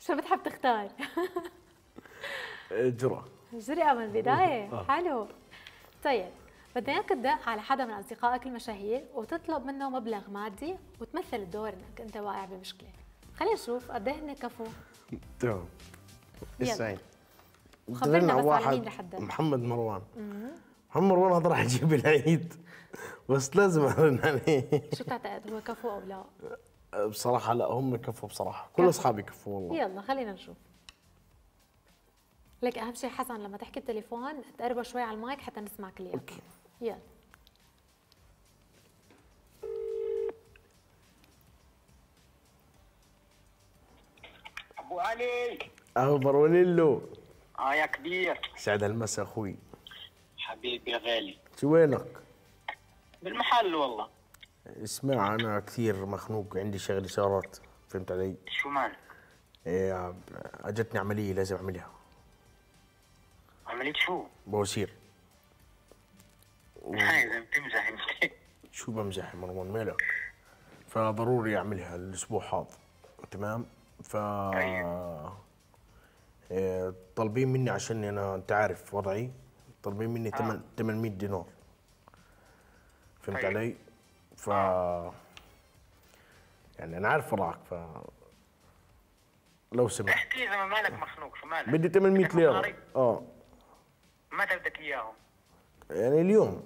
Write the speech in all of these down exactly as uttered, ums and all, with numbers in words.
شو بتحب تختار؟ جرأة. جرأة من البداية، حلو. طيب بدنا اياك تدق على حدا من اصدقائك المشاهير وتطلب منه مبلغ مادي وتمثل الدور انك انت واقع بمشكله. خلينا نشوف قد ايه هن كفو. تمام. اسمعي، خبرنا بس على مين رح تدق. محمد مروان. محمد مروان هذا راح يجيب العيد بس لازم ارن عليه. شو بتعتقد هو كفو او لا؟ بصراحه لا، هم كفوا بصراحه، كل اصحابي كفوا والله. يلا خلينا نشوف. لك اهم شيء حسن لما تحكي التليفون تقربه شوي على المايك حتى نسمع كلياتنا. اوكي يلا. ابو علي. اهو مروانيلو. اه يا كبير. سعد المسا اخوي. حبيبي يا غالي. شو وينك؟ بالمحل والله. اسمع انا كثير مخنوق، عندي شغله صارت، فهمت علي؟ شو مالك؟ ايه اجتني عمليه لازم اعملها. عملية شو؟ بواسير. هاي اذا بتمزح انت. شو بمزح يا مروان مالك؟ فضروري اعملها الاسبوع هذا، تمام؟ ف أيوة. إيه طالبين مني عشان انا انت عارف وضعي، طالبين مني آه. ثمانمية دينار، فهمت أيوة. علي؟ ف يعني انا عارف وضعك، ف لو سمحت احكي اذا مالك مخنوق شو مالك؟ بدي ثمانمية ليرة. اه متى بدك اياهم؟ يعني اليوم.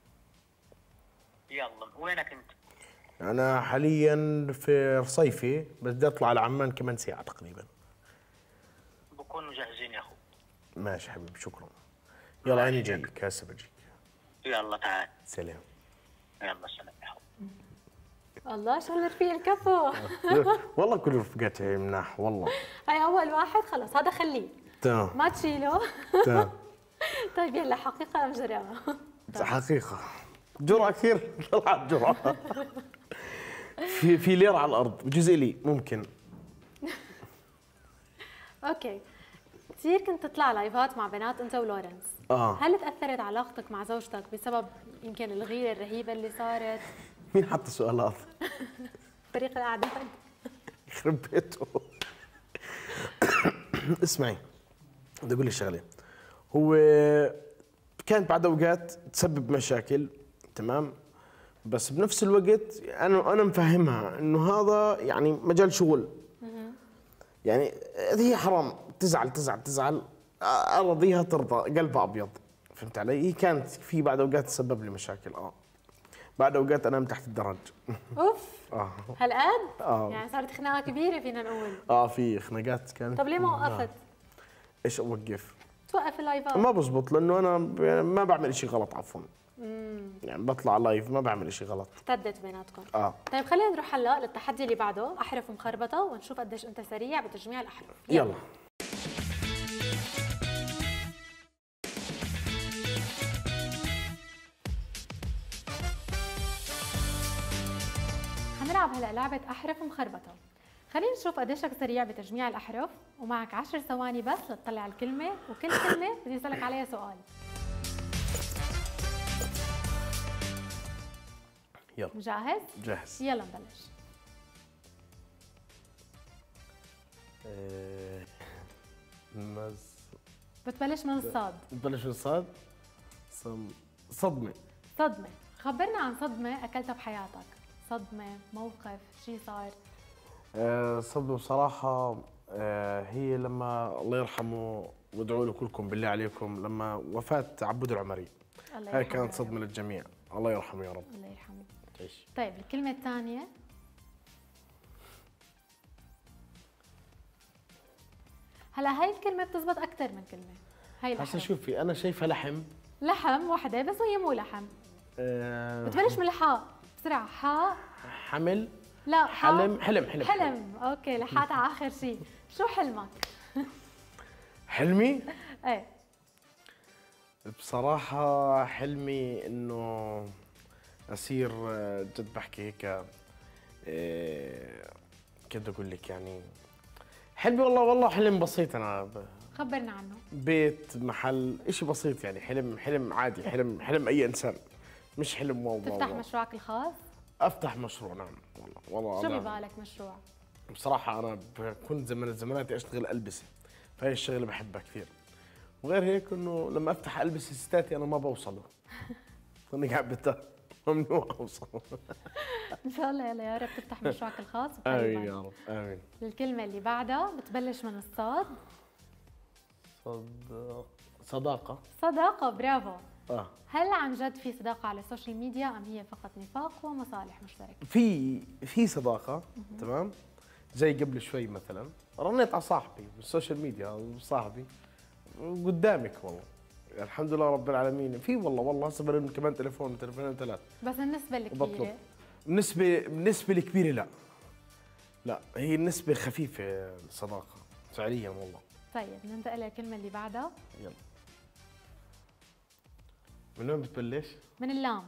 يلا وينك انت؟ انا حاليا في رصيفي بس بدي اطلع على عمان كمان ساعة تقريبا. بكونوا جاهزين يا اخو. ماشي حبيبي شكرا. يلا انا جايك هسه بجيك. يلا تعال. سلام. يلا سلام يا اخو. الله شو هالرفيق الكفو. والله كل رفقاتي مناح والله. هاي اول واحد خلص هذا خليه. تمام. ما تشيله. تمام. طيب يلا حقيقة ام جرأة؟ حقيقة. جرأة كثير طلعت جرأة. في في ليرة على الأرض جزء لي ممكن. اوكي. كثير كنت تطلع لايفات مع بنات انت ولورنس. اه هل تأثرت علاقتك مع زوجتك بسبب يمكن الغيرة الرهيبة اللي صارت؟ مين حط السؤال هذا؟ فريق الأعداد. يخرب بيته. اسمعي بدي أقول لك شغلة، هو كانت بعد أوقات تسبب مشاكل، تمام؟ بس بنفس الوقت انا انا مفهمها انه هذا يعني مجال شغل. يعني هي حرام تزعل تزعل تزعل، ارضيها ترضى، قلبها ابيض، فهمت علي؟ هي كانت في بعد اوقات تسبب لي مشاكل، اه بعد اوقات انام تحت الدرج. اوف. اه هالقد؟ اه يعني صارت خناقه كبيره فينا نقول. اه في خناقات كانت. طب ليه ما وقفت؟ ايش اوقف؟ توقف اللايفات. ما بزبط لانه انا ما بعمل شيء غلط عفوا. امم يعني بطلع لايف ما بعمل شيء غلط. احتدت بيناتكم. اه طيب خلينا نروح هلا للتحدي اللي بعده، احرف مخربطه، ونشوف قديش انت سريع بتجميع الاحرف. يلا, يلا. حنلعب هلا لعبه احرف مخربطه. خلينا نشوف قديشك سريع بتجميع الاحرف، ومعك عشر ثواني بس لتطلع الكلمه، وكل كلمه بدي اسالك عليها سؤال. يلا. جاهز؟ جاهز. يلا نبلش. ايه مز بتبلش من الصاد. بتبلش من الصاد؟ صم... صدمة. صدمة، خبرنا عن صدمة أكلتها بحياتك، صدمة، موقف، شيء صار. أه صدمة بصراحة، أه هي لما الله يرحمه وادعوا له كلكم بالله عليكم، لما وفاة عبود العمري. هاي كانت صدمة للجميع، الله يرحمه يا رب. الله يرحمه. تعيش. طيب الكلمة الثانية. هلا هاي الكلمة بتزبط أكثر من كلمة. هاي الأحرف. هسه شوفي أنا شايفها لحم. لحم وحدة بس وهي مو لحم. أه بتبلش من الحاء، بسرعة، حاء. حمل. لا حاء. حلم حلم حلم حلم, حلم. أوكي لحقت على آخر شيء، شو حلمك؟ حلمي؟ إيه بصراحة حلمي إنه أصير جد بحكي هيك، إيه كيف بدي أقول لك يعني، حلمي والله والله حلم بسيط. أنا ب... خبرنا عنه. بيت، محل، إشي بسيط يعني، حلم حلم عادي، حلم حلم أي إنسان، مش حلم واو. تفتح مشروعك الخاص؟ أفتح مشروع، نعم والله والله. شو ببالك مشروع؟ بصراحه انا ب- كنت زمان الزمانات اشتغل البسه، فهي الشغله بحبها كثير. وغير هيك انه لما افتح البس ستاتي انا ما بوصله. انا قاعد بتا ممنوع اوصل. ان شاء الله يلا يا رب تفتح مشروعك الخاص امين قريبا. يا رب امين. الكلمة اللي بعدها بتبلش من الصاد. صد... صداقه. صداقة، برافو. اه هل عن جد في صداقة على السوشيال ميديا أم هي فقط نفاق ومصالح مشتركة؟ في في صداقه تمام. زي قبل شوي مثلا رنيت على صاحبي بالسوشيال ميديا، صاحبي قدامك والله الحمد لله رب العالمين. في والله والله هسه برن كمان تليفون تليفونين ثلاث. بس النسبة وبطلب. الكبيرة بالنسبه بالنسبه الكبيره لا لا هي النسبه خفيفه الصداقه فعليا والله. طيب ننتقل للكلمة اللي بعدها. يلا من وين بتبلش؟ من اللام.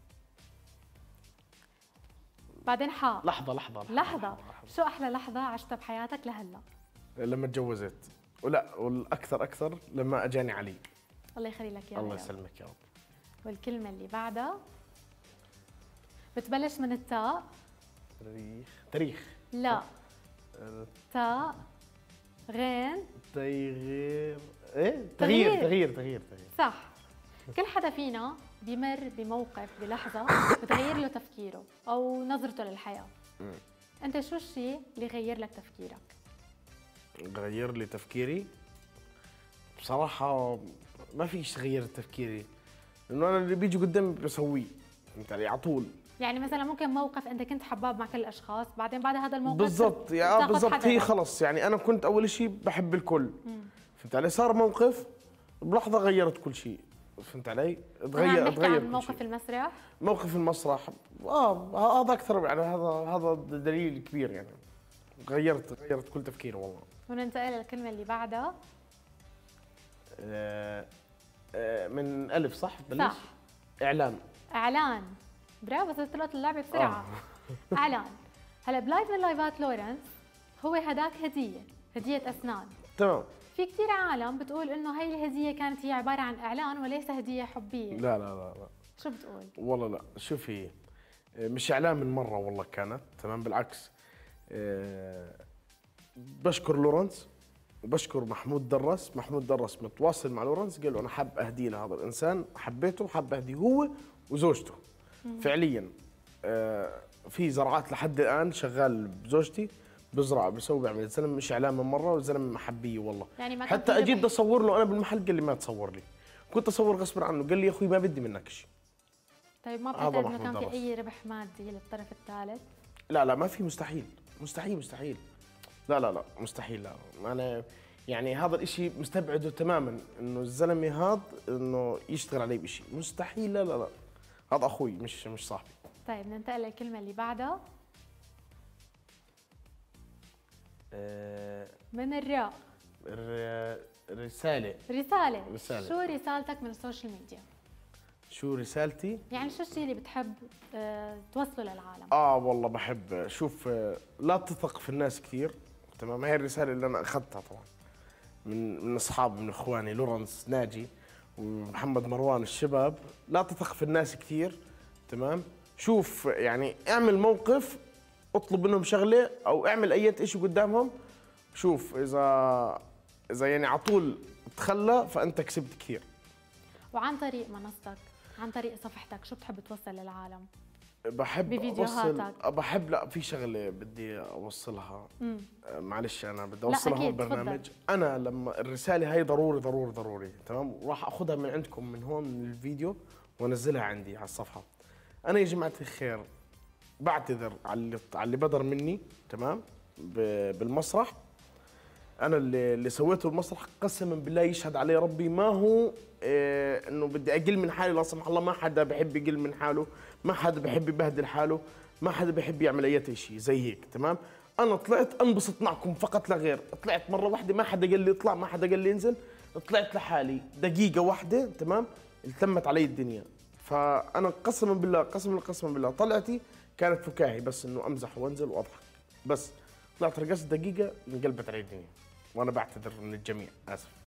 بعدين حاء. لحظه لحظه لحظه, لحظة. شو أحلى لحظة عشتها بحياتك لهلا؟ لما تجوزت، ولا والاكثر اكثر لما اجاني علي. الله يخلي لك يا الله رب. يسلمك يا رب. والكلمة اللي بعدها بتبلش من التاء. تاريخ تاريخ لا. تاء غين. تغيير ايه تغيير. تغيير تغيير تغيير تغيير صح. كل حدا فينا بيمر بموقف بلحظة بتغير له تفكيره أو نظرته للحياة. أنت شو الشيء اللي غير لك تفكيرك؟ غير لي تفكيري بصراحة ما فيش غير تفكيري، لأنه أنا اللي بيجي قدامي بسويه، فهمت علي على طول. يعني مثلا ممكن موقف أنت كنت حباب مع كل الأشخاص، بعدين بعد هذا الموقف بالضبط يا تاخد بالضبط حدا هي بقى. خلص. يعني أنا كنت أول شيء بحب الكل، فهمت علي. صار موقف بلحظة غيرت كل شيء، فهمت علي. تغير تغير نحكي تغير عن كل موقف شيء. المسرح. موقف المسرح اه هذا أكثر، يعني هذا هذا دليل كبير يعني. غيرت غيرت كل تفكيري والله. وننتقل للكلمة اللي بعدها. آه آه من ألف صح؟ بلش؟ صح. إعلان. إعلان. برافو صرت لقط اللعبة بسرعة. آه. إعلان. هلا بلايف من لايفات لورنس هو هداك هدية، هدية أسنان. تمام. في كثير عالم بتقول إنه هي الهدية كانت هي عبارة عن إعلان وليس هدية حبية. لا لا لا لا شو بتقول؟ والله لا. شوفي مش إعلان من مرة والله كانت تمام، بالعكس. آه بشكر لورنس وبشكر محمود درس. محمود درس متواصل مع لورنس قال له أنا حاب أهدي لهذا الإنسان، حبيته حاب أهديه هو وزوجته. فعليا آه في زرعات لحد الآن شغال بزوجتي بزرع بسوي بيعمل. الزلمه مش اعلان من مره، والزلمه محبيه والله. يعني ما كان حتى في اجيب ذبح. بدي اصور له انا بالمحل قال لي ما تصور لي، كنت اصور غصب عنه قال لي يا اخوي ما بدي منك شيء. طيب ما هذا بتعتقد انه محمود كان درس. في اي ربح مادي للطرف الثالث؟ لا لا ما في، مستحيل مستحيل مستحيل. لا لا لا مستحيل. لا انا يعني هذا الاشي مستبعده تماما، انه الزلمه هذا انه يشتغل علي بشيء مستحيل. لا لا لا هذا اخوي مش مش صاحبي. طيب ننتقل للكلمه اللي بعدها. آه من الراء. الر- رساله. رساله. رسالة. شو رسالتك من السوشيال ميديا؟ شو رسالتي؟ يعني شو الشيء اللي بتحب آه، توصله للعالم؟ اه والله بحب شوف آه، لا تثق في الناس كثير. تمام. هاي الرساله اللي انا اخذتها طبعا من من اصحاب من اخواني لورنس ناجي ومحمد مروان الشباب. لا تثق في الناس كثير. تمام. شوف يعني اعمل موقف، اطلب منهم شغله او اعمل اي شيء قدامهم. شوف اذا اذا يعني على طول تخلى فانت كسبت كثير. وعن طريق منصتك، عن طريق صفحتك، شو بتحب توصل للعالم؟ بحب بفيديوهاتك. اوصل بحب لا في شغله بدي اوصلها. امم آه، معلش انا بدي لا، اوصلها أكيد، هون برنامج. انا لما الرساله هاي ضروري ضروري ضروري تمام، وراح اخذها من عندكم من هون من الفيديو وانزلها عندي على الصفحه. انا يا جماعه الخير بعتذر على اللي على اللي بدر مني تمام ب- بالمسرح. انا اللي اللي سويته بالمسرح قسما بالله يشهد علي ربي ما هو إيه انه بدي اقل من حالي. لا سمح الله ما حدا بحب يقل من حاله، ما حدا بحب يبهدل حاله، ما حدا بحب يعمل اي شيء زي هيك. تمام. انا طلعت انبسط معكم فقط لا غير. طلعت مره واحده ما حدا قال لي اطلع، ما حدا قال لي انزل، طلعت لحالي دقيقه واحده تمام التمت علي الدنيا. فانا قسما بالله قسما بالله قسما بالله طلعتي كانت فكاهي بس انه امزح وانزل واضحك بس. طلعت رقصت دقيقه انقلبت علي الدنيا، وانا بعتذر من الجميع اسف.